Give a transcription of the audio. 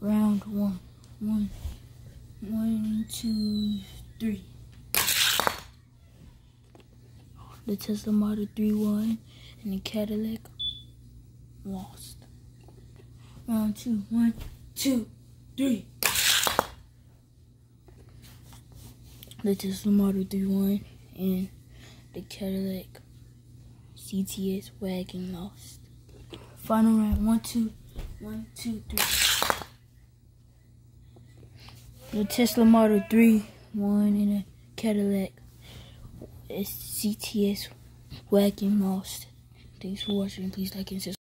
Round one. One, two, three. The Tesla Model 3 won, and the Cadillac lost. Round two. 1, 2, 3. The Tesla Model 3 won, and the Cadillac CTS Wagon lost. Final round. 1, 2, 3. The Tesla Model 3 won, and the Cadillac CTS Wagon lost. Thanks for watching. Please like and subscribe.